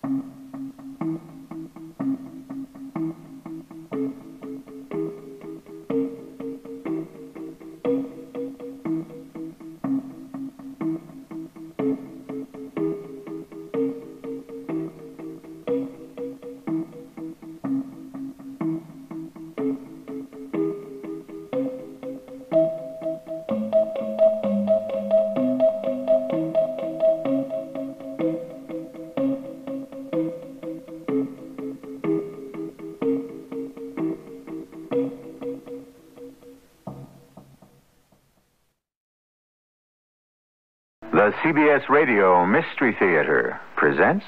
The CBS Radio Mystery Theater presents...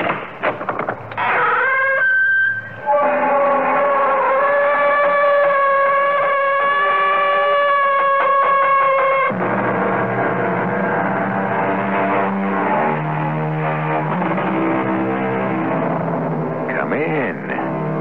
Come in.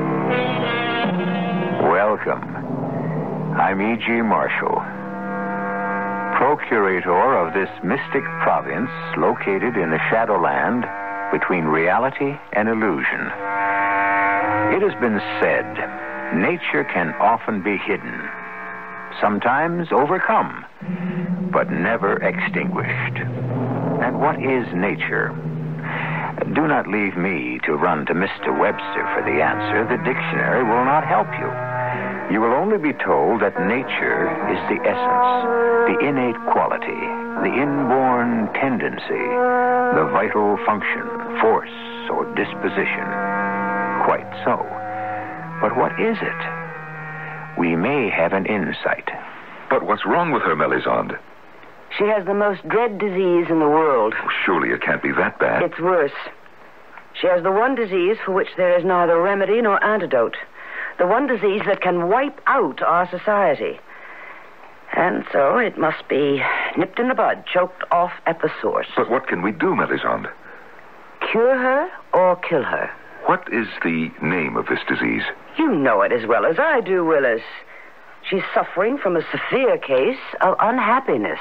Welcome. I'm E.G. Marshall, procurator of this mystic province located in the Shadowland between reality and illusion. It has been said, nature can often be hidden, sometimes overcome, but never extinguished. And what is nature? Do not leave me to run to Mr. Webster for the answer. The dictionary will not help you. You will only be told that nature is the essence, the innate quality, the inborn tendency, the vital function, force, or disposition. Quite so. But what is it? We may have an insight. But what's wrong with her, Melisande? She has the most dread disease in the world. Oh, surely it can't be that bad. It's worse. She has the one disease for which there is neither remedy nor antidote. The one disease that can wipe out our society. And so it must be nipped in the bud, choked off at the source. But what can we do, Melisande? Cure her or kill her? What is the name of this disease? You know it as well as I do, Willis. She's suffering from a severe case of unhappiness.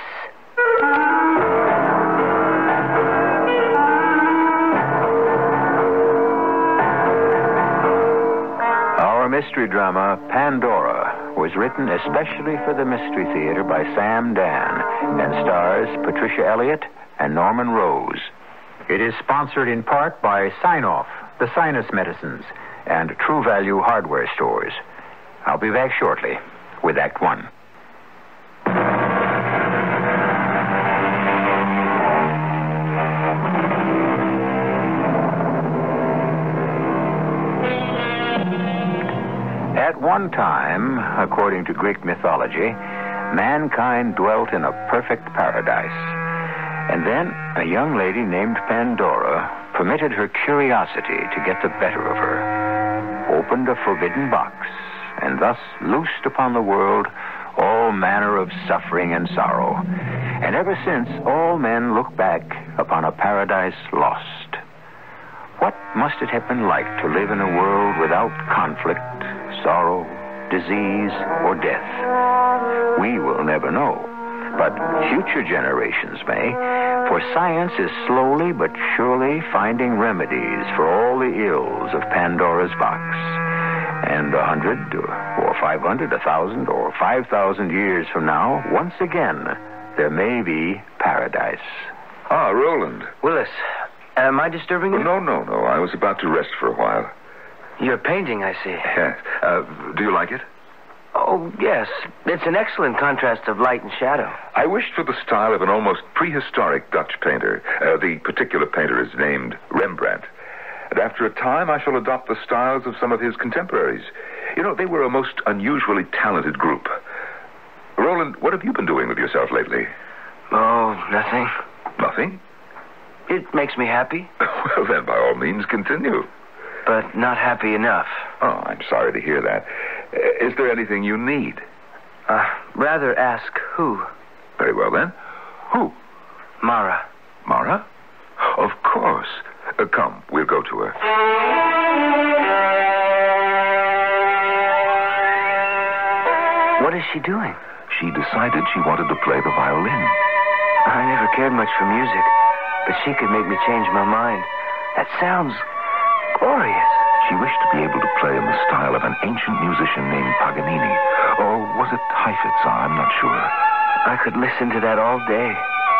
Our mystery drama, Pandora, was written especially for the Mystery Theater by Sam Dan and stars Patricia Elliott and Norman Rose. It is sponsored in part by Sign-Off, the sinus medicines, and True Value hardware stores. I'll be back shortly with Act One. At one time, according to Greek mythology, mankind dwelt in a perfect paradise. And then a young lady named Pandora permitted her curiosity to get the better of her, opened a forbidden box, and thus loosed upon the world all manner of suffering and sorrow. And ever since, all men look back upon a paradise lost. What must it have been like to live in a world without conflict, sorrow, disease, or death? We will never know, but future generations may, for science is slowly but surely finding remedies for all the ills of Pandora's box. And 100 or 500, 1,000 or 5,000 years from now, once again, there may be paradise. Ah, Roland. Willis, am I disturbing you? No. I was about to rest for a while. You're painting, I see. Yes. Do you like it? Oh, yes. It's an excellent contrast of light and shadow. I wished for the style of an almost prehistoric Dutch painter. The particular painter is named Rembrandt. And after a time, I shall adopt the styles of some of his contemporaries. You know, they were a most unusually talented group. Roland, what have you been doing with yourself lately? Oh, nothing. Nothing? It makes me happy. Well, then, by all means, continue. But not happy enough. Oh, I'm sorry to hear that. Is there anything you need? Rather ask who. Very well, then. Who? Mara. Mara? Of course. Come, we'll go to her. What is she doing? She decided she wanted to play the violin. I never cared much for music, but she could make me change my mind. That sounds glorious. She wished to be able to play in the style of an ancient musician named Paganini. Or was it Heifetzer? I'm not sure. I could listen to that all day.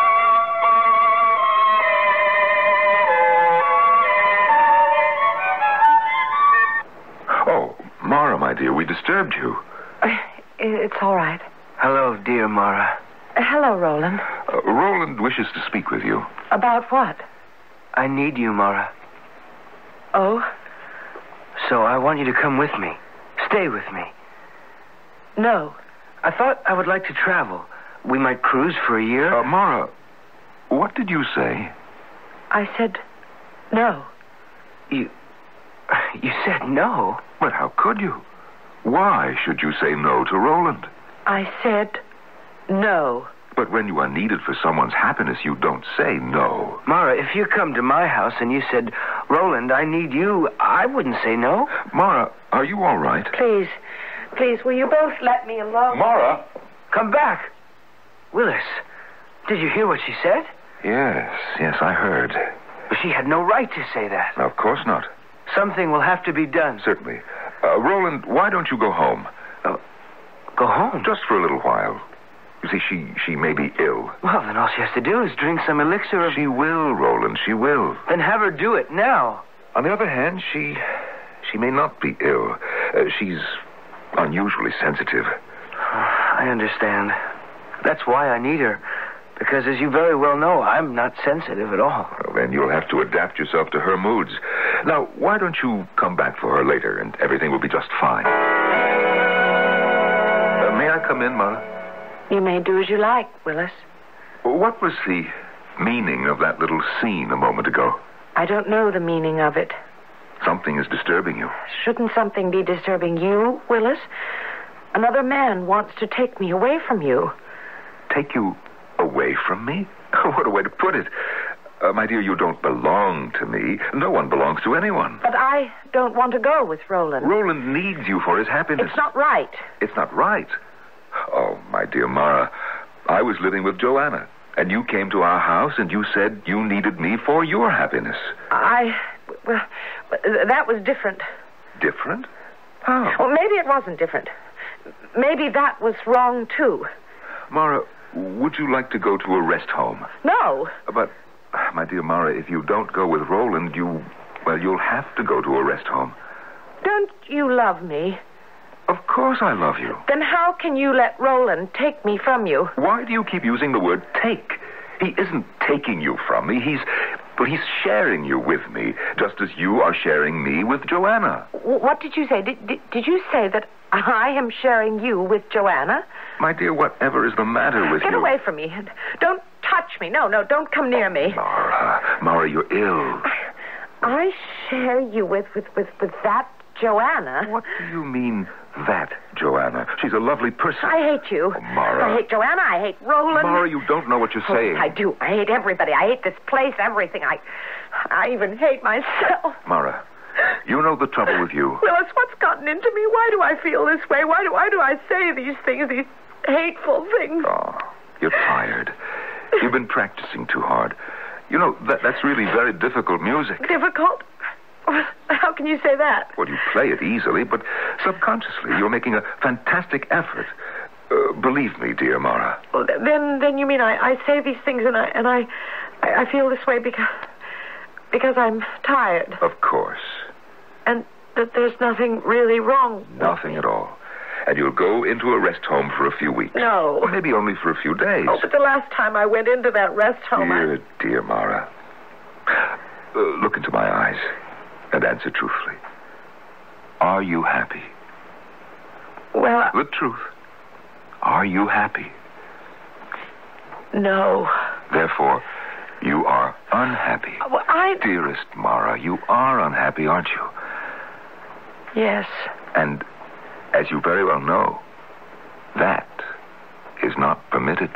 Oh, Mara, my dear, we disturbed you. It's all right. Hello, dear Mara. Hello, Roland. Roland wishes to speak with you. About what? I need you, Mara. Oh? So I want you to come with me. Stay with me. No. I thought I would like to travel. We might cruise for a year. Mara, what did you say? I said no. You said no? But how could you? Why should you say no to Roland? I said no. But when you are needed for someone's happiness, you don't say no. Mara, if you come to my house and you said, Roland, I need you, I wouldn't say no. Mara, are you all right? Please, will you both let me alone? Mara! Come back. Willis, did you hear what she said? Yes, I heard. But she had no right to say that. Of course not. Something will have to be done. Certainly. Roland, why don't you go home? Go home? Just for a little while. You see, she may be ill. Well, then all she has to do is drink some elixir of... She will, Roland, she will. Then have her do it now. On the other hand, she may not be ill. She's unusually sensitive. I understand. That's why I need her. Because, as you very well know, I'm not sensitive at all. Well, then you'll have to adapt yourself to her moods. Now, why don't you come back for her later, and everything will be just fine. May I come in, Mara? You may do as you like, Willis. What was the meaning of that little scene a moment ago? I don't know the meaning of it. Something is disturbing you. Shouldn't something be disturbing you, Willis? Another man wants to take me away from you. Take you away from me? What a way to put it. My dear, you don't belong to me. No one belongs to anyone. But I don't want to go with Roland. Roland needs you for his happiness. It's not right. It's not right. Oh, my dear Mara, I was living with Joanna, and you came to our house and you said you needed me for your happiness. Well, that was different. Different? How? Well, maybe it wasn't different. Maybe that was wrong, too. Mara, would you like to go to a rest home? No. But, my dear Mara, if you don't go with Roland, you'll have to go to a rest home. Don't you love me? Of course I love you. Then how can you let Roland take me from you? Why do you keep using the word take? He isn't taking you from me. He's sharing you with me, just as you are sharing me with Joanna. What did you say? Did you say that I am sharing you with Joanna? My dear, whatever is the matter with you? Get away from me. Don't touch me. No, don't come near me. Mara, you're ill. I share you with that Joanna. What do you mean, that Joanna? She's a lovely person. I hate you. Oh, Mara. I hate Joanna. I hate Roland. Mara, you don't know what you're saying. I do. I hate everybody. I hate this place, everything. I even hate myself. Mara, you know the trouble with you. Willis, what's gotten into me? Why do I feel this way? Why do I say these things, these hateful things? Oh, you're tired. You've been practicing too hard. You know, that's really very difficult music. Difficult? How can you say that? Well, you play it easily, but subconsciously you're making a fantastic effort. Believe me, dear Mara. Well, then you mean I say these things and I feel this way because I'm tired. Of course. And that there's nothing really wrong. Nothing at all. And you'll go into a rest home for a few weeks. No. Or maybe only for a few days. Oh, but the last time I went into that rest home, Dear Mara. Look into my eyes and answer truthfully. Are you happy? Well, The truth. Are you happy? No. Therefore, you are unhappy. Well, Dearest Mara, you are unhappy, aren't you? Yes. And, as you very well know, that is not permitted.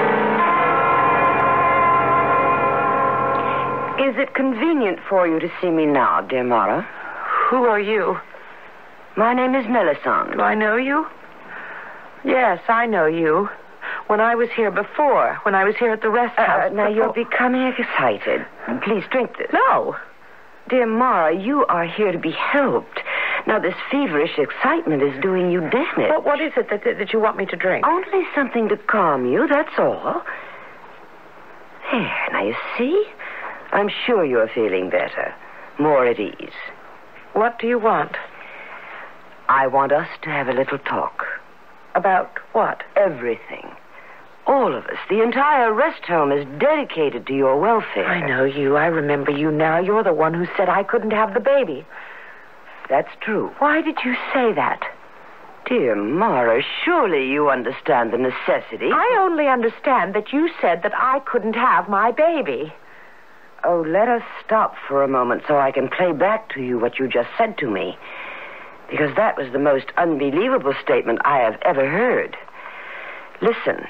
Is it convenient for you to see me now, dear Mara? Who are you? My name is Melisande. Do I know you? Yes, I know you. When I was here before, when I was here at the rest house. Now, you're becoming excited. Please drink this. No. Dear Mara, you are here to be helped. Now, this feverish excitement is doing you damage. Well, what is it that you want me to drink? Only something to calm you, that's all. There, now you see? I'm sure you're feeling better. More at ease. What do you want? I want us to have a little talk. About what? Everything. All of us. The entire rest home is dedicated to your welfare. I know you. I remember you now. You're the one who said I couldn't have the baby. That's true. Why did you say that? Dear Mara, surely you understand the necessity. I only understand that you said that I couldn't have my baby. Oh, let us stop for a moment so I can play back to you what you just said to me. Because that was the most unbelievable statement I have ever heard. Listen.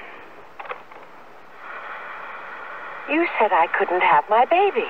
You said I couldn't have my baby.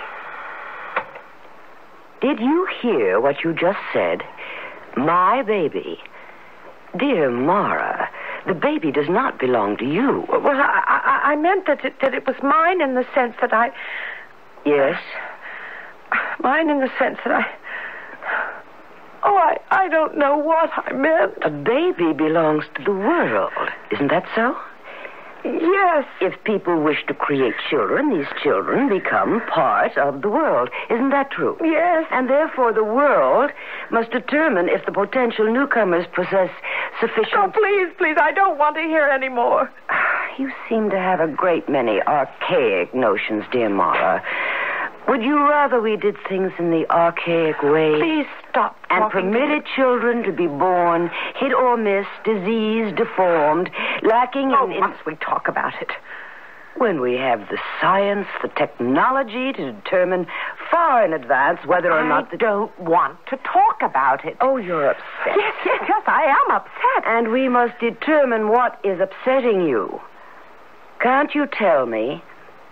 Did you hear what you just said? My baby. Dear Mara, the baby does not belong to you. Well, I meant that it was mine in the sense that I... Yes? Mine in the sense that I... Oh, I don't know what I meant. A baby belongs to the world. Isn't that so? Yes. If people wish to create children, these children become part of the world. Isn't that true? Yes. And therefore the world must determine if the potential newcomers possess sufficient... Oh, please, I don't want to hear any more. You seem to have a great many archaic notions, dear Mara. Would you rather we did things in the archaic way? Please stop and permitted children to be born, hit or miss, diseased, deformed, lacking in... must we talk about it? When we have the science, the technology to determine far in advance whether or not... I don't want to talk about it. Oh, you're upset. Yes, I am upset. And we must determine what is upsetting you. Can't you tell me?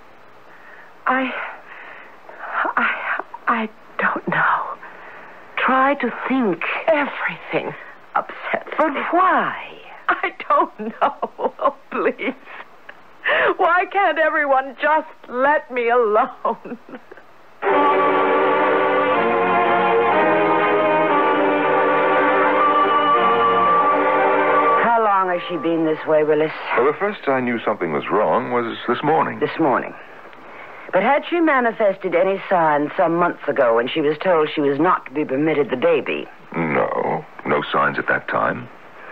I don't know. Try to think. Everything upsets But me. why? I don't know. Oh, please. Why can't everyone just let me alone? How long has she been this way, Willis? Well, the first I knew something was wrong was this morning. This morning. But had she manifested any signs some months ago when she was told she was not to be permitted the baby? No signs at that time.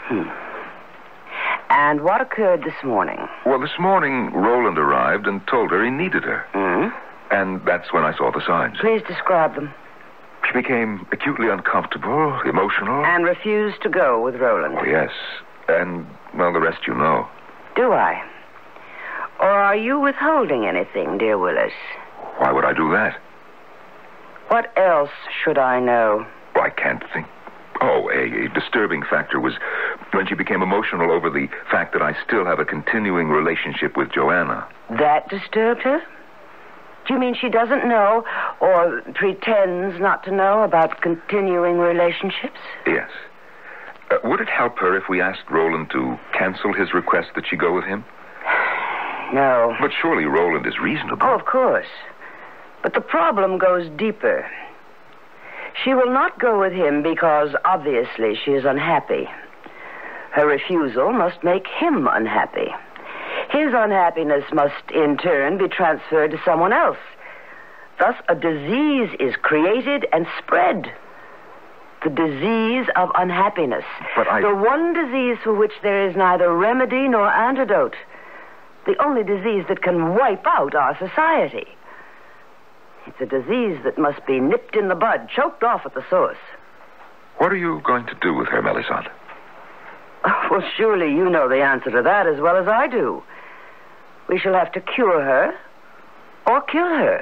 And what occurred this morning? Well, this morning, Roland arrived and told her he needed her. And that's when I saw the signs. Please describe them. She became acutely uncomfortable, emotional. And refused to go with Roland. Oh, yes. And, well, the rest you know. Do I? Or are you withholding anything, dear Willis? Why would I do that? What else should I know? Well, I can't think. Oh, a disturbing factor was when she became emotional over the fact that I still have a continuing relationship with Joanna. That disturbed her? Do you mean she doesn't know or pretends not to know about continuing relationships? Yes. Would it help her if we asked Roland to cancel his request that she go with him? No. But surely Roland is reasonable. Oh, of course. But the problem goes deeper. She will not go with him because, obviously, she is unhappy. Her refusal must make him unhappy. His unhappiness must, in turn, be transferred to someone else. Thus, a disease is created and spread. The disease of unhappiness. But The one disease for which there is neither remedy nor antidote. The only disease that can wipe out our society. It's a disease that must be nipped in the bud, choked off at the source. What are you going to do with her, Melisande? Well, surely you know the answer to that as well as I do. We shall have to cure her or kill her.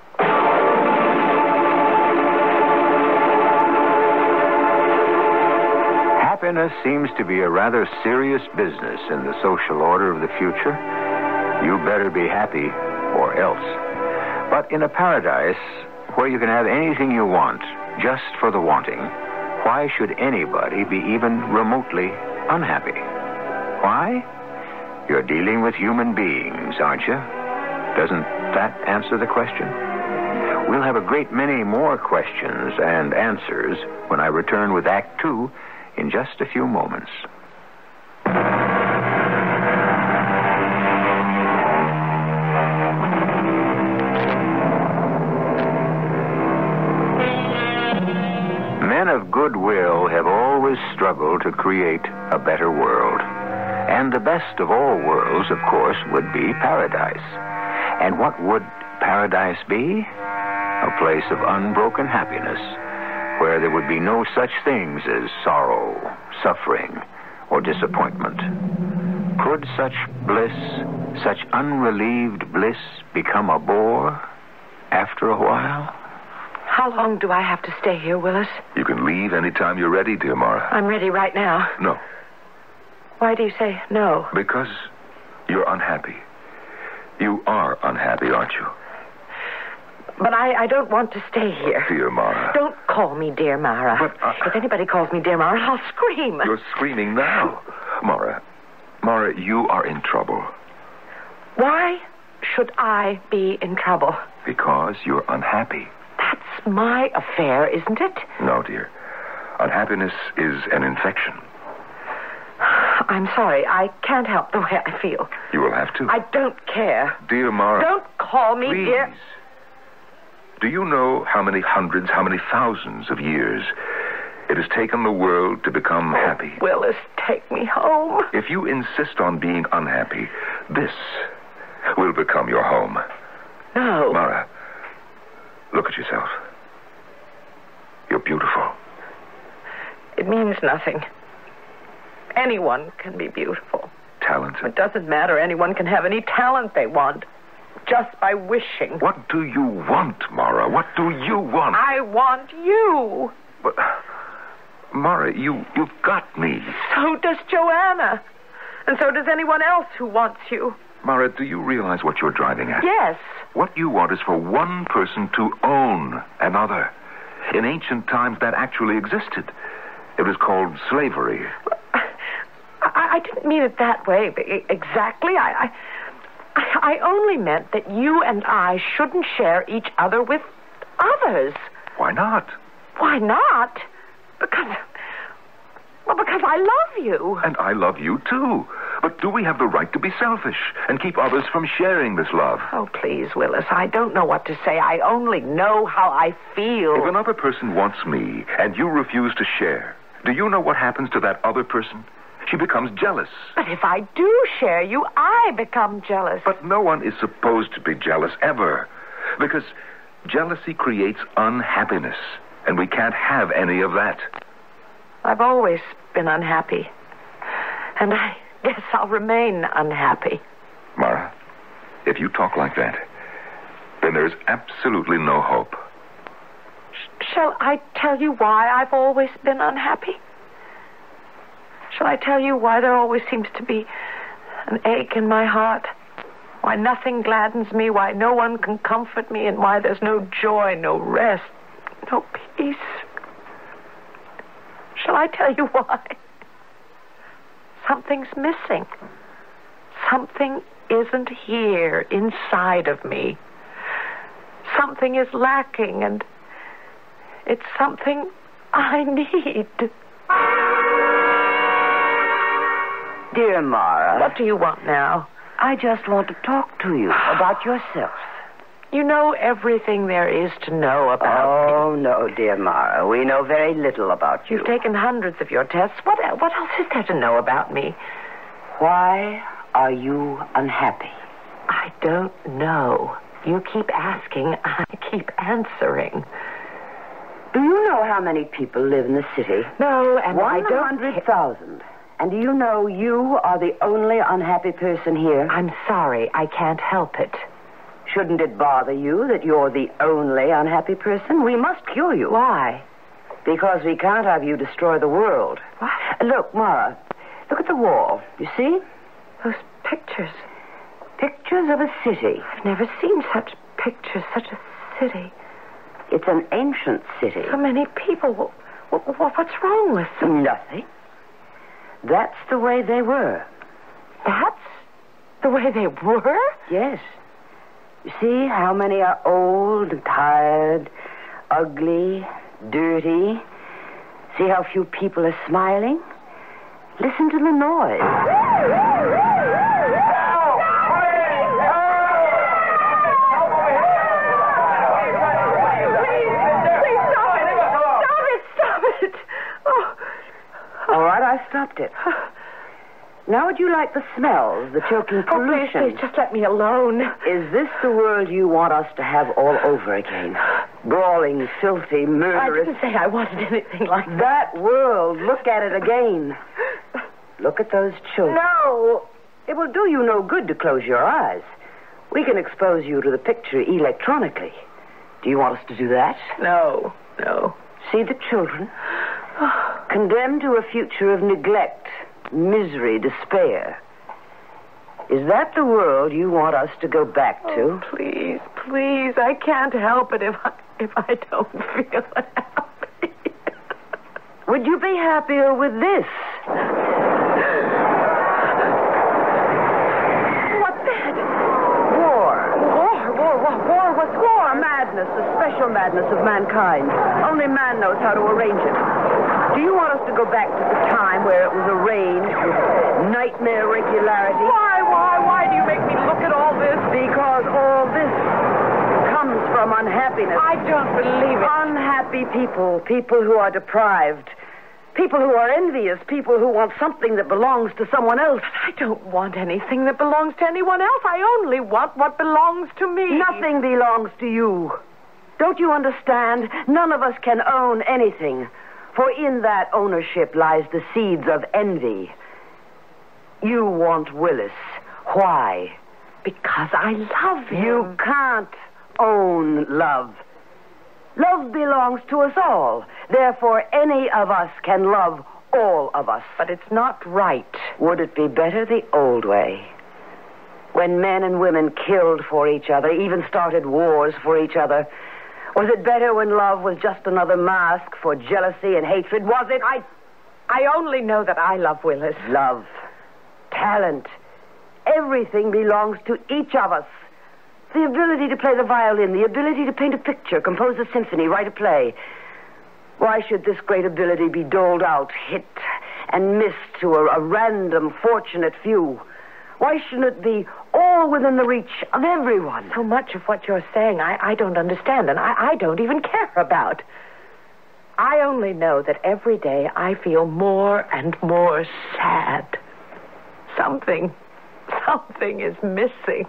Happiness seems to be a rather serious business in the social order of the future. You better be happy or else. But in a paradise where you can have anything you want just for the wanting, why should anybody be even remotely unhappy? Why? You're dealing with human beings, aren't you? Doesn't that answer the question? We'll have a great many more questions and answers when I return with Act Two in just a few moments. Men of goodwill have always struggled to create a better world. And the best of all worlds, of course, would be paradise. And what would paradise be? A place of unbroken happiness, where there would be no such things as sorrow, suffering, or disappointment. Could such bliss, such unrelieved bliss, become a bore after a while? How long do I have to stay here, Willis? You can leave anytime you're ready, dear Mara. I'm ready right now. No, Why do you say no? because you're unhappy. You are unhappy, aren't you? But I don't want to stay here. Dear Mara. Don't call me dear Mara. But, if anybody calls me dear Mara, I'll scream. You're screaming now. Mara, you are in trouble. Why should I be in trouble? Because you're unhappy. That's my affair, isn't it? No, dear. Unhappiness is an infection. I'm sorry. I can't help the way I feel. You will have to. I don't care. Dear Mara. Don't call me Please. dear. Do you know how many hundreds, how many thousands of years it has taken the world to become happy? Willis, take me home. If you insist on being unhappy, this will become your home. No. Mara, look at yourself. You're beautiful. It means nothing. Anyone can be beautiful. Talented. It doesn't matter. Anyone can have any talent they want. Just by wishing. What do you want, Mara? What do you want? I want you. But, Mara, you've got me. So does Joanna. And so does anyone else who wants you. Mara, do you realize what you're driving at? Yes. What you want is for one person to own another. In ancient times, that actually existed. It was called slavery. I didn't mean it that way exactly. I only meant that you and I shouldn't share each other with others. Why not? Why not? Because I love you. And I love you, too. But do we have the right to be selfish and keep others from sharing this love? Oh, please, Willis, I don't know what to say. I only know how I feel. If another person wants me and you refuse to share, do you know what happens to that other person? She becomes jealous. But if I do share you, I become jealous. But no one is supposed to be jealous ever. Because jealousy creates unhappiness. And we can't have any of that. I've always been unhappy. And I guess I'll remain unhappy. Mara, if you talk like that, then there's absolutely no hope. Shall I tell you why I've always been unhappy? Shall I tell you why there always seems to be an ache in my heart? Why nothing gladdens me, why no one can comfort me, and why there's no joy, no rest, no peace? Shall I tell you why? Something's missing. Something isn't here inside of me. Something is lacking, and it's something I need. Dear Mara. What do you want now? I just want to talk to you about yourself. You know everything there is to know about me. Oh, no, dear Mara. We know very little about you. You've taken hundreds of your tests. What else is there to know about me? Why are you unhappy? I don't know. You keep asking, I keep answering. Do you know how many people live in the city? No, and I don't... 100,000. And do you know you are the only unhappy person here? I'm sorry, I can't help it. Shouldn't it bother you that you're the only unhappy person? We must cure you. Why? Because we can't have you destroy the world. What? Look, Mara, look at the wall. You see? Those pictures. Pictures of a city. I've never seen such pictures, such a city. It's an ancient city. So many people. What's wrong with them? Nothing. That's the way they were. That's the way they were? Yes. You see how many are old and tired, ugly, dirty? See how few people are smiling? Listen to the noise. All right, I stopped it. Now would you like the smells, the choking pollution? Please, just let me alone. Is this the world you want us to have all over again? Brawling, filthy, murderous. I didn't say I wanted anything like that world. Look at it again. Look at those children. No. It will do you no good to close your eyes. We can expose you to the picture electronically. Do you want us to do that? No. See the children? Condemned to a future of neglect, misery, despair. Is that the world you want us to go back to? Oh, please, I can't help it if I don't feel happy. Would you be happier with this? What's that? War? What's war? Madness, the special madness of mankind. Only man knows how to arrange it. Do you want us to go back to the time where it was arranged with nightmare regularity? Why do you make me look at all this? Because all this comes from unhappiness. I don't believe it. Unhappy people who are deprived, people who are envious, people who want something that belongs to someone else. I don't want anything that belongs to anyone else. I only want what belongs to me. Nothing belongs to you. Don't you understand? None of us can own anything. For in that ownership lies the seeds of envy. You want Willis. Why? Because I love him. You can't own love. Love belongs to us all. Therefore, any of us can love all of us. But it's not right. Would it be better the old way? When men and women killed for each other, even started wars for each other? Was it better when love was just another mask for jealousy and hatred? Was it? I only know that I love Willis. Love. Talent. Everything belongs to each of us. The ability to play the violin, the ability to paint a picture, compose a symphony, write a play. Why should this great ability be doled out, hit and missed to a random, fortunate few? Why shouldn't it be all within the reach of everyone? So much of what you're saying I don't understand, and I don't even care about. I only know that every day I feel more and more sad. Something is missing.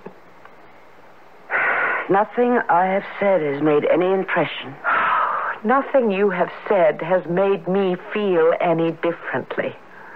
Nothing I have said has made any impression. Nothing you have said has made me feel any differently.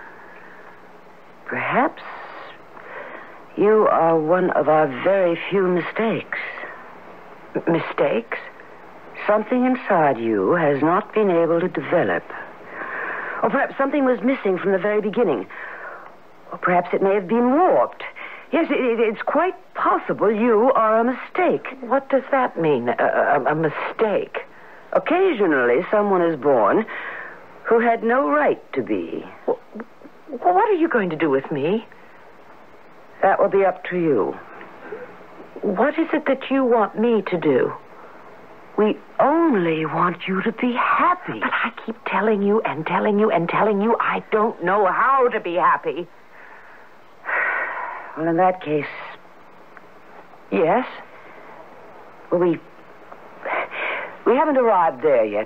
Perhaps you are one of our very few mistakes. Mistakes? Something inside you has not been able to develop. Or perhaps something was missing from the very beginning. Or perhaps it may have been warped. Yes, it's quite possible you are a mistake. What does that mean, a mistake? Occasionally, someone is born who had no right to be. What are you going to do with me? That will be up to you. What is it that you want me to do? We only want you to be happy. But I keep telling you and telling you and telling you I don't know how to be happy. Well, in that case... Yes? Well, we haven't arrived there yet.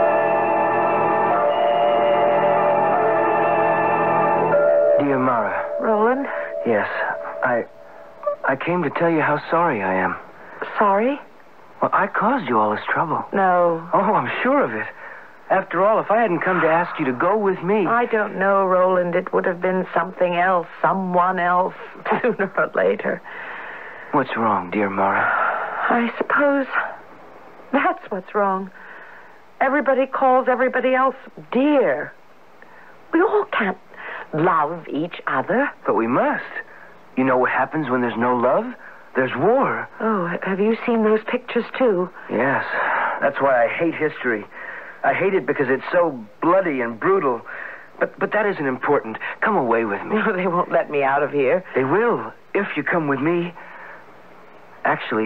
Dear Mara. Roland? Yes, I came to tell you how sorry I am. Sorry? Well, I caused you all this trouble. No. Oh, I'm sure of it. After all, if I hadn't come to ask you to go with me... I don't know, Roland. It would have been something else, someone else, sooner or later. What's wrong, dear Mara? I suppose that's what's wrong. Everybody calls everybody else dear. We all can't love each other. But we must. You know what happens when there's no love? There's war. Oh, have you seen those pictures, too? Yes. That's why I hate history. I hate it because it's so bloody and brutal. But that isn't important. Come away with me. No, they won't let me out of here. They will, if you come with me. Actually,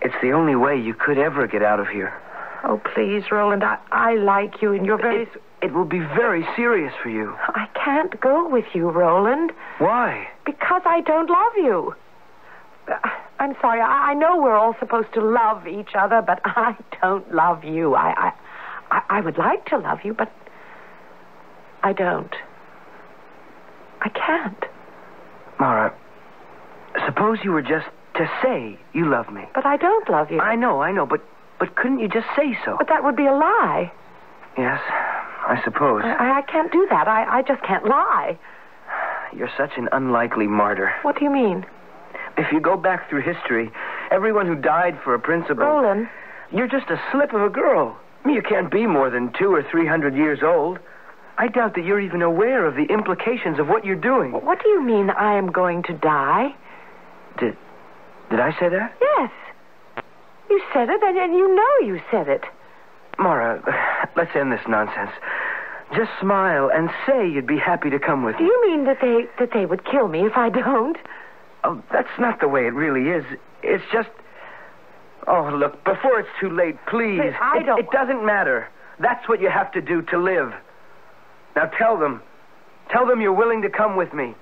It's the only way you could ever get out of here. Oh, please, Roland, I like you, and you're very... It will be very serious for you. I can't go with you, Roland. Why? Because I don't love you. I'm sorry. I know we're all supposed to love each other, but I don't love you. I would like to love you, but I don't. I can't. Mara, suppose you were just to say you love me. But I don't love you. I know, but couldn't you just say so? But that would be a lie. Yes, I suppose. I can't do that. I just can't lie. You're such an unlikely martyr. What do you mean? If you go back through history, everyone who died for a principle... Roland. You're just a slip of a girl. You can't be more than 200 or 300 years old. I doubt that you're even aware of the implications of what you're doing. What do you mean I am going to die? Did I say that? Yes. You said it, and you know you said it. Mara, let's end this nonsense. Just smile and say you'd be happy to come with me. Do you mean that they would kill me if I don't? Oh, that's not the way it really is. It's just... Oh, look, before it's too late, please. It doesn't matter. That's what you have to do to live. Now tell them. Tell them you're willing to come with me.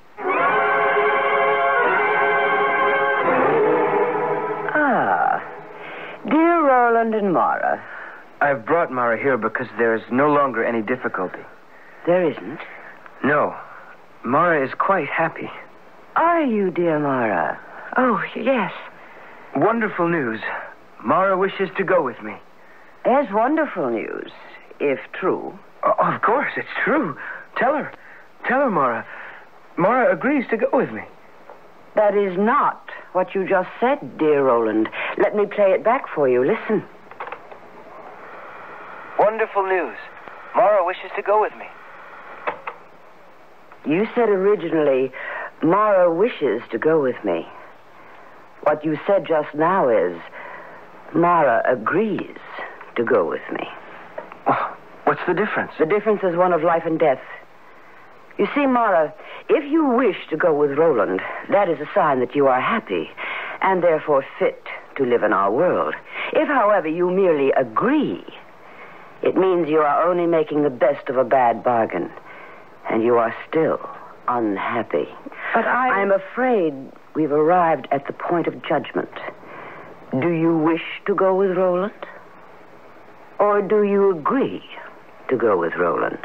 Dear Roland and Mara. I've brought Mara here because there's no longer any difficulty. There isn't? No. Mara is quite happy. Are you, dear Mara? Oh, yes. Wonderful news. Mara wishes to go with me. There's wonderful news, if true. Oh, of course, it's true. Tell her. Tell her, Mara. Mara agrees to go with me. That is not what you just said, dear Roland. Let me play it back for you. Listen. Wonderful news. Mara wishes to go with me. You said originally, Mara wishes to go with me. What you said just now is, Mara agrees to go with me. Oh, what's the difference? The difference is one of life and death. You see, Mara, if you wish to go with Roland, that is a sign that you are happy and therefore fit to live in our world. If, however, you merely agree, it means you are only making the best of a bad bargain, and you are still unhappy. But I'm afraid we've arrived at the point of judgment. Do you wish to go with Roland? Or do you agree to go with Roland?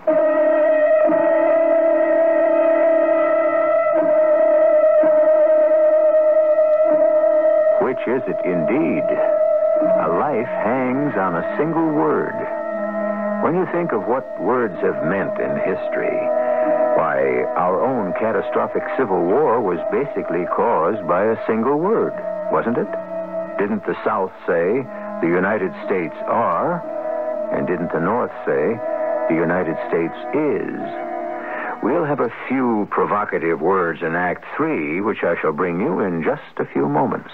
Which is it indeed? A life hangs on a single word. When you think of what words have meant in history, why, our own catastrophic civil war was basically caused by a single word, wasn't it? Didn't the South say, the United States are, and didn't the North say, the United States is? We'll have a few provocative words in Act 3, which I shall bring you in just a few moments.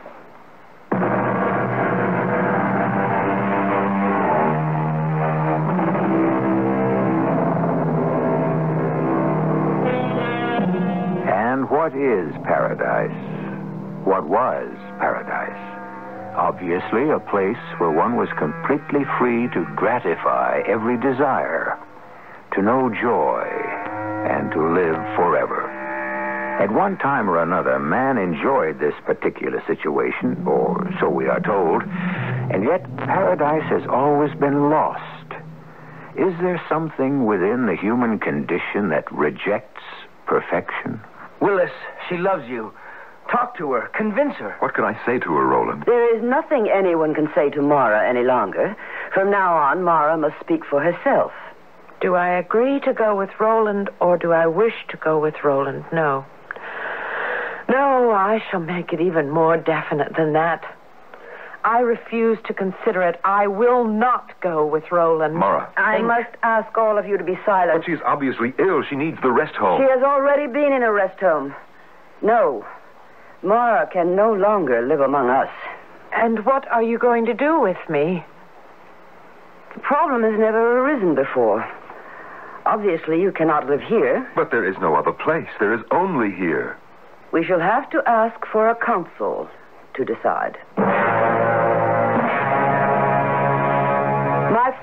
And what is paradise? What was paradise? Obviously, a place where one was completely free to gratify every desire, to know joy, and to live forever. At one time or another, man enjoyed this particular situation, or so we are told, and yet paradise has always been lost. Is there something within the human condition that rejects perfection? Willis, she loves you. Talk to her. Convince her. What can I say to her, Roland? There is nothing anyone can say to Mara any longer. From now on, Mara must speak for herself. Do I agree to go with Roland, or do I wish to go with Roland? No. No, I shall make it even more definite than that. I refuse to consider it. I will not go with Roland. Mara. I must ask all of you to be silent. But she's obviously ill. She needs the rest home. She has already been in a rest home. No. Mara can no longer live among us. And what are you going to do with me? The problem has never arisen before. Obviously, you cannot live here. But there is no other place. There is only here. We shall have to ask for a council to decide.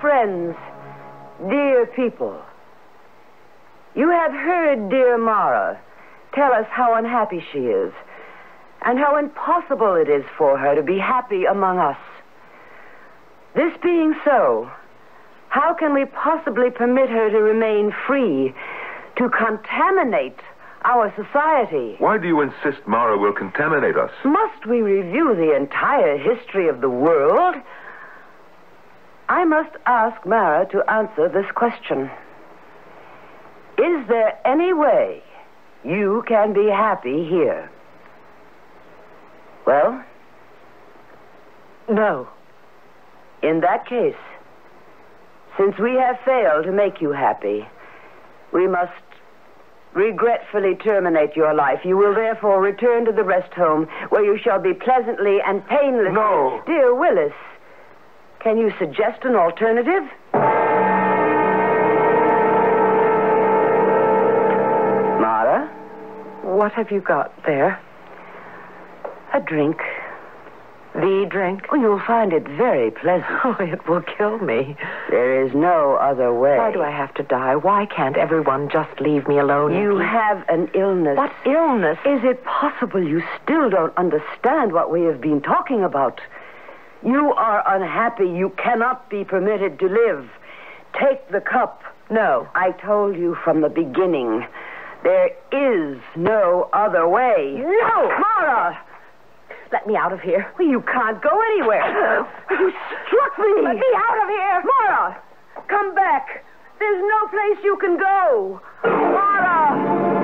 friends, dear people, you have heard dear Mara tell us how unhappy she is and how impossible it is for her to be happy among us. This being so, how can we possibly permit her to remain free to contaminate our society? Why do you insist Mara will contaminate us? Must we review the entire history of the world? I must ask Mara to answer this question. Is there any way you can be happy here? Well, no. In that case, since we have failed to make you happy, we must regretfully terminate your life. You will therefore return to the rest home, where you shall be pleasantly and painlessly... No. Dear Willis, can you suggest an alternative? Mara? What have you got there? A drink. The drink? Oh, you'll find it very pleasant. Oh, it will kill me. There is no other way. Why do I have to die? Why can't everyone just leave me alone? You have an illness. What illness? Is it possible you still don't understand what we have been talking about? You are unhappy. You cannot be permitted to live. Take the cup. No. I told you from the beginning. There is no other way. No! Mara! Let me out of here. Well, you can't go anywhere. You struck me. Let me out of here. Mara! Come back. There's no place you can go. Mara!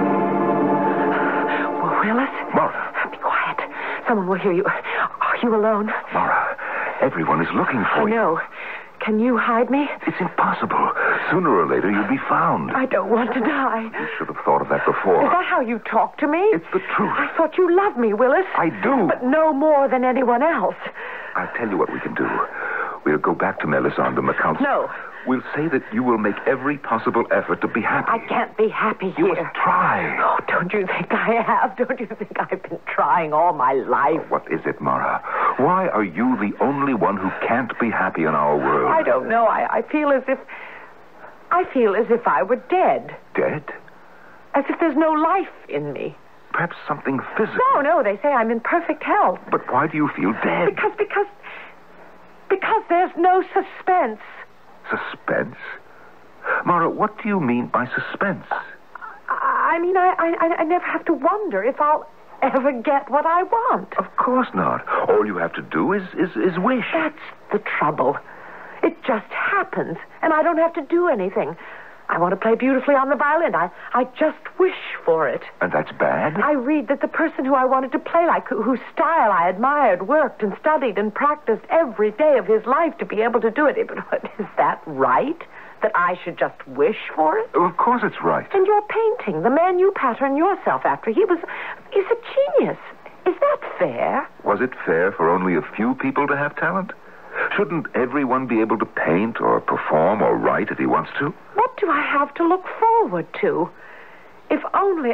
Willis? Mara. Be quiet. Someone will hear you. Are you alone? Mara, everyone is looking for you. I know. Can you hide me? It's impossible. Sooner or later, you'll be found. I don't want to die. You should have thought of that before. Is that how you talk to me? It's the truth. I thought you loved me, Willis. I do. But no more than anyone else. I'll tell you what we can do. We'll go back to Melisande McCount. No. We'll say that you will make every possible effort to be happy. I can't be happy here. You must try. Oh, don't you think I have? Don't you think I've been trying all my life? What is it, Mara? Why are you the only one who can't be happy in our world? I don't know. I feel as if... I feel as if I were dead. Dead? As if there's no life in me. Perhaps something physical. No, they say I'm in perfect health. But why do you feel dead? Because there's no suspense. Suspense? Mara, what do you mean by suspense? I mean, I never have to wonder if I'll ever get what I want. Of course not. All you have to do is wish. That's the trouble. It just happens, and I don't have to do anything. I want to play beautifully on the violin. I just wish for it. And that's bad? I read that the person who I wanted to play like, whose style I admired, worked and studied and practiced every day of his life to be able to do it. But is that right? That I should just wish for it? Of course it's right. And your painting, the man you pattern yourself after, he's a genius. Is that fair? Was it fair for only a few people to have talent? Shouldn't everyone be able to paint or perform or write if he wants to? What do I have to look forward to? If only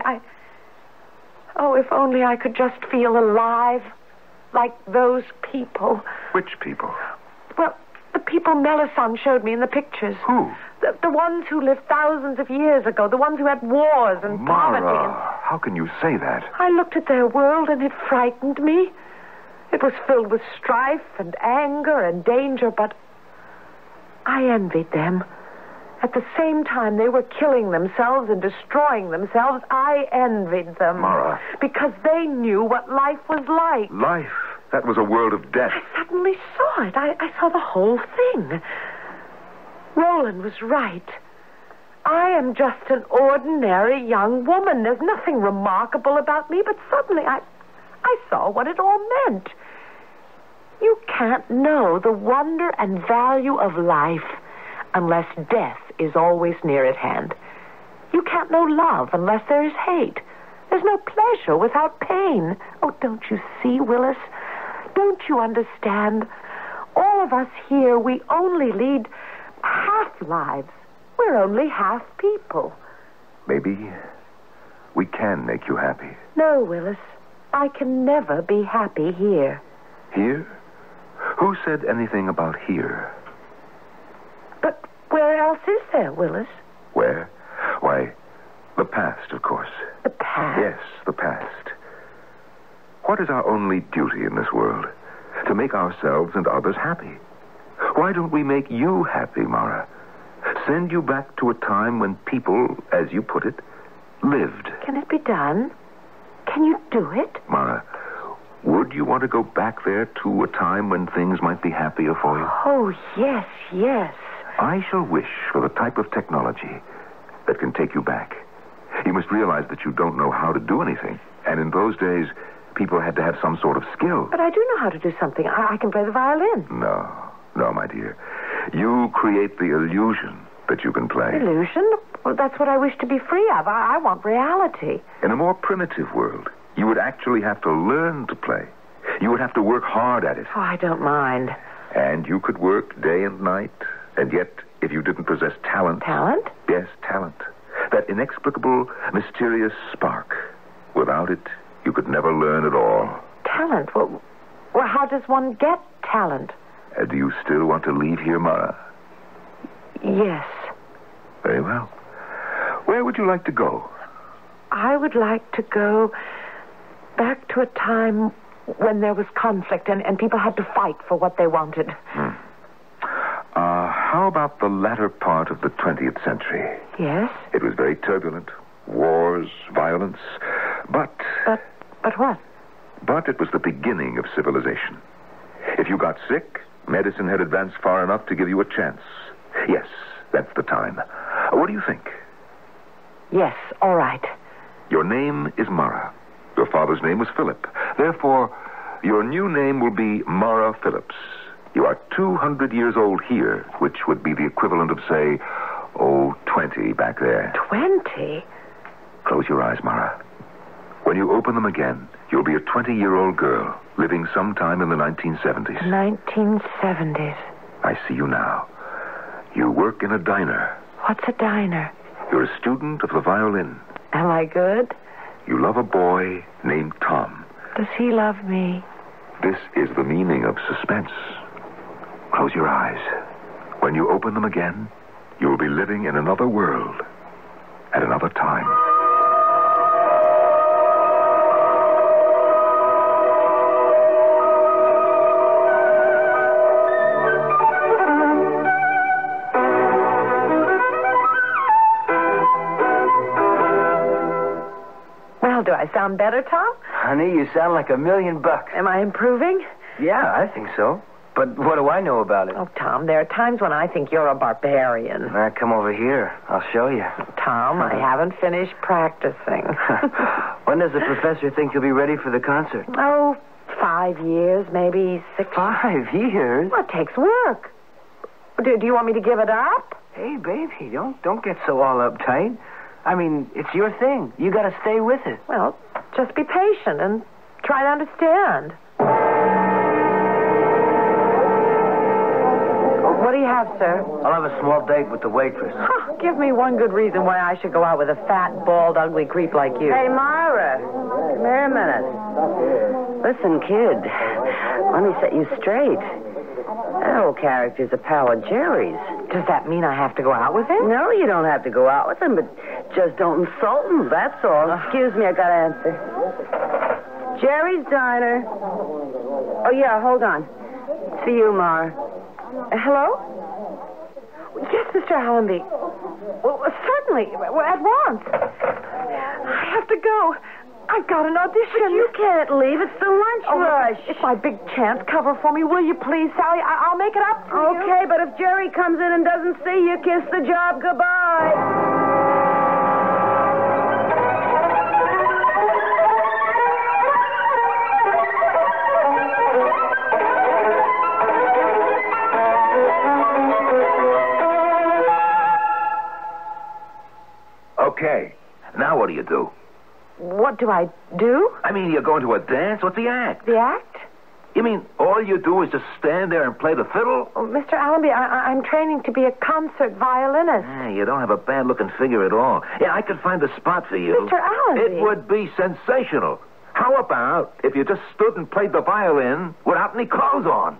I could just feel alive, like those people. Which people? Well, the people Melisande showed me in the pictures. Who? The ones who lived thousands of years ago, the ones who had wars and poverty. Mara, how can you say that? I looked at their world and it frightened me. It was filled with strife and anger and danger, but I envied them. At the same time they were killing themselves and destroying themselves, I envied them. Mara. Because they knew what life was like. Life? That was a world of death. I suddenly saw it. I saw the whole thing. Roland was right. I am just an ordinary young woman. There's nothing remarkable about me, but suddenly I saw what it all meant. You can't know the wonder and value of life unless death is always near at hand. You can't know love unless there is hate. There's no pleasure without pain. Oh, don't you see, Willis? Don't you understand? All of us here, we only lead half lives. We're only half people. Maybe we can make you happy. No, Willis. I can never be happy here. Here? Who said anything about here? there, Willis? Where? Why, the past, of course. The past? Yes, the past. What is our only duty in this world? To make ourselves and others happy. Why don't we make you happy, Mara? Send you back to a time when people, as you put it, lived. Can it be done? Can you do it? Mara, would you want to go back there to a time when things might be happier for you? Oh, yes, yes. I shall wish for the type of technology that can take you back. You must realize that you don't know how to do anything. And in those days, people had to have some sort of skill. But I do know how to do something. I can play the violin. No, my dear. You create the illusion that you can play. Illusion? Well, that's what I wish to be free of. I want reality. In a more primitive world, you would actually have to learn to play. You would have to work hard at it. Oh, I don't mind. And you could work day and night. And yet, if you didn't possess talent... Talent? Yes, talent. That inexplicable, mysterious spark. Without it, you could never learn at all. Talent? Well, how does one get talent? Do you still want to leave here, Mara? Yes. Very well. Where would you like to go? I would like to go back to a time when there was conflict and people had to fight for what they wanted. How about the latter part of the 20th century? Yes? It was very turbulent. Wars, violence. But what? But it was the beginning of civilization. If you got sick, medicine had advanced far enough to give you a chance. Yes, that's the time. What do you think? Yes, all right. Your name is Mara. Your father's name was Philip. Therefore, your new name will be Mara Phillips. You are 200 years old here, which would be the equivalent of, say, 20 back there. 20? Close your eyes, Mara. When you open them again, you'll be a 20-year-old girl living sometime in the 1970s. 1970s. I see you now. You work in a diner. What's a diner? You're a student of the violin. Am I good? You love a boy named Tom. Does he love me? This is the meaning of suspense. Close your eyes. When you open them again, you will be living in another world at another time. Well, do I sound better, Tom? Honey, you sound like $1,000,000. Am I improving? Yeah, I think so. But what do I know about it? Oh, Tom, there are times when I think you're a barbarian. Now, come over here. I'll show you. Tom, I haven't finished practicing. When does the professor think you'll be ready for the concert? Oh, 5 years, maybe 6. 5 years? Well, it takes work. Do you want me to give it up? Hey, baby, don't get so all uptight. I mean, it's your thing. You got to stay with it. Well, just be patient and try to understand. What do you have, sir? I'll have a small date with the waitress. Give me one good reason why I should go out with a fat, bald, ugly creep like you. Hey, Mara. Come here a minute. Listen, kid. Let me set you straight. That old character's a pal of Jerry's. Does that mean I have to go out with him? No, you don't have to go out with him, but just don't insult him, that's all. Excuse me, I gotta answer. Jerry's Diner. Oh, yeah, hold on. It's for you, Mara. Hello? Yes, Mr. Allenby. Well, certainly. At once. I have to go. I've got an audition. But you can't leave. It's the lunch rush. It's my big chance. Cover for me, will you please, Sally? I'll make it up to you. Okay, but if Jerry comes in and doesn't see you, kiss the job goodbye. Okay. Now what do you do? What do I do? I mean, you're going to a dance? What's the act? The act? You mean all you do is just stand there and play the fiddle? Oh, Mr. Allenby, I'm training to be a concert violinist. You don't have a bad-looking figure at all. Yeah, I could find a spot for you. Mr. Allenby. It would be sensational. How about if you just stood and played the violin without any clothes on?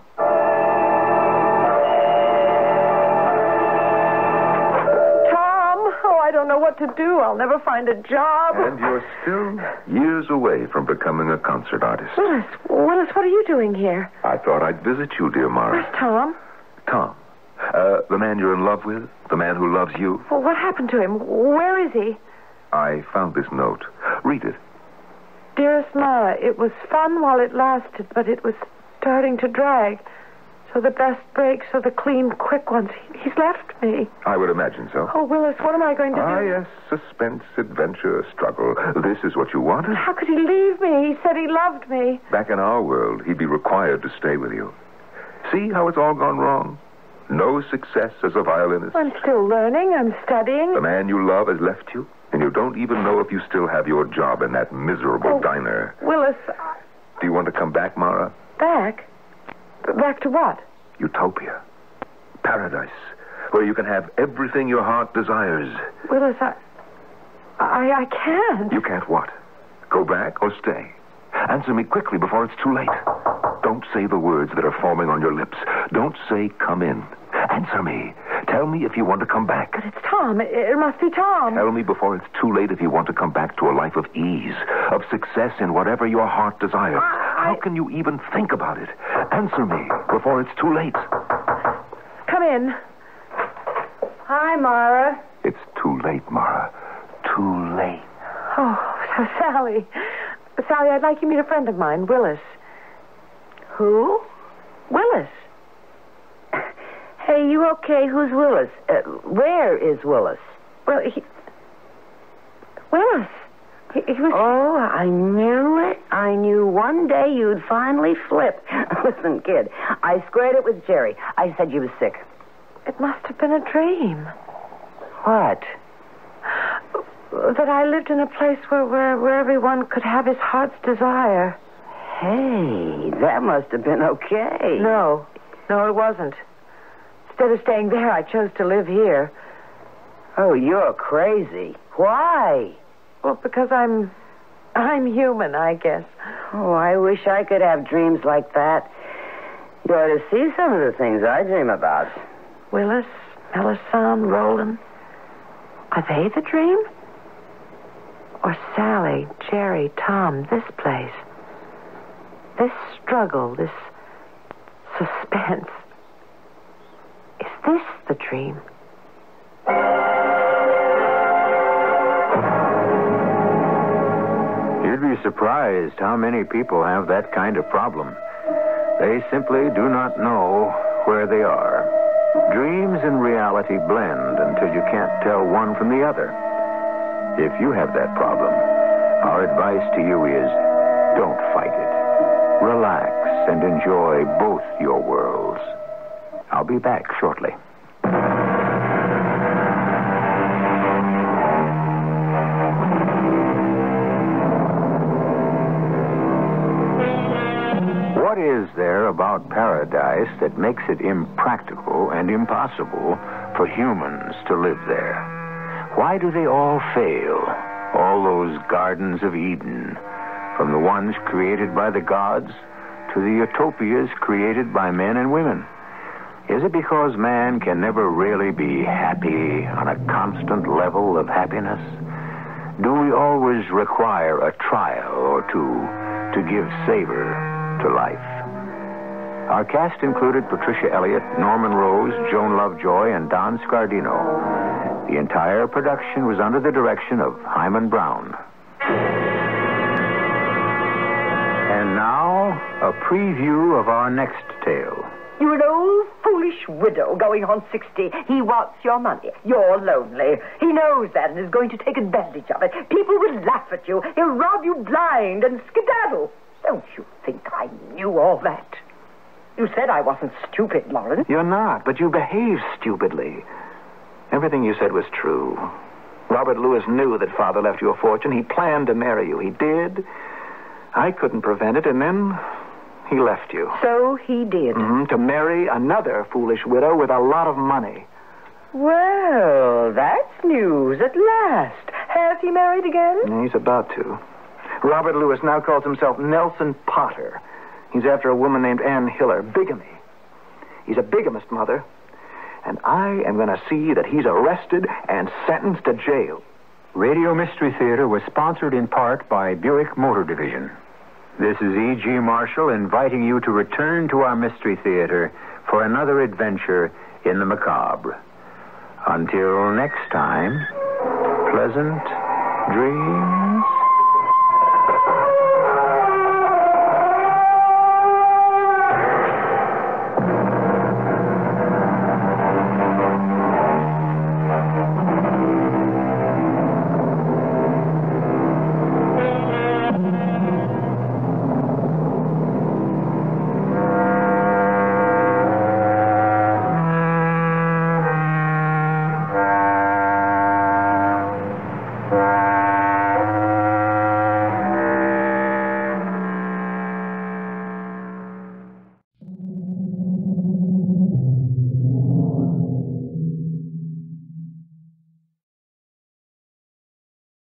don't know what to do. I'll never find a job. And you're still years away from becoming a concert artist. Willis, what are you doing here? I thought I'd visit you, dear Mara. Where's Tom? Tom. The man you're in love with? The man who loves you? Well, what happened to him? Where is he? I found this note. Read it. Dearest Mara, it was fun while it lasted, but it was starting to drag. So the best breaks are the clean, quick ones. He's left me. I would imagine so. Oh, Willis, what am I going to do? Ah, yes. Suspense, adventure, struggle. This is what you wanted? How could he leave me? He said he loved me. Back in our world, he'd be required to stay with you. See how it's all gone wrong? No success as a violinist. I'm still learning. I'm studying. The man you love has left you, and you don't even know if you still have your job in that miserable diner. Willis. Do you want to come back, Mara? Back? Back to what? Utopia. Paradise. Where you can have everything your heart desires. Willis, I can't. You can't what? Go back or stay? Answer me quickly before it's too late. Don't say the words that are forming on your lips. Don't say come in. Answer me. Tell me if you want to come back. But it's Tom. It must be Tom. Tell me before it's too late if you want to come back to a life of ease, of success in whatever your heart desires. How can you even think about it? Answer me before it's too late. Come in. Hi, Mara. It's too late, Mara. Too late. Oh, so Sally. Sally, I'd like you to meet a friend of mine, Willis. Who? Willis. Hey, you okay? Who's Willis? Where is Willis? Well, Willis. He was... Oh, I knew it. I knew one day you'd finally flip. Listen, kid, I squared it with Jerry. I said you was sick. It must have been a dream. What? That I lived in a place where everyone could have his heart's desire. Hey, that must have been okay. No, it wasn't. Instead of staying there, I chose to live here. Oh, you're crazy. Why? Well, because I'm human, I guess. Oh, I wish I could have dreams like that. You ought to see some of the things I dream about. Willis, Melisande, Roland. Are they the dream? Or Sally, Jerry, Tom, this place? This struggle, this suspense. Is this the dream? You'd be surprised how many people have that kind of problem. They simply do not know where they are. Dreams and reality blend until you can't tell one from the other. If you have that problem, our advice to you is don't fight it. Relax and enjoy both your worlds. I'll be back shortly. What is there about paradise that makes it impractical and impossible for humans to live there? Why do they all fail? All those gardens of Eden, from the ones created by the gods to the utopias created by men and women. Is it because man can never really be happy on a constant level of happiness? Do we always require a trial or two to give savor to life? Our cast included Patricia Elliott, Norman Rose, Joan Lovejoy, and Don Scardino. The entire production was under the direction of Hyman Brown. And now, a preview of our next tale. You're an old, foolish widow going on 60. He wants your money. You're lonely. He knows that and is going to take advantage of it. People will laugh at you. He'll rob you blind and skedaddle. Don't you think I knew all that? You said I wasn't stupid, Lawrence. You're not, but you behaved stupidly. Everything you said was true. Robert Lewis knew that Father left you a fortune. He planned to marry you. He did. I couldn't prevent it, and then he left you. So he did. To marry another foolish widow with a lot of money. Well, that's news at last. Has he married again? He's about to. Robert Lewis now calls himself Nelson Potter. He's after a woman named Ann Hiller. Bigamy. He's a bigamist, Mother. and I am going to see that he's arrested and sentenced to jail. Radio Mystery Theater was sponsored in part by Buick Motor Division. This is E.G. Marshall inviting you to return to our Mystery Theater for another adventure in the macabre. Until next time, pleasant dreams.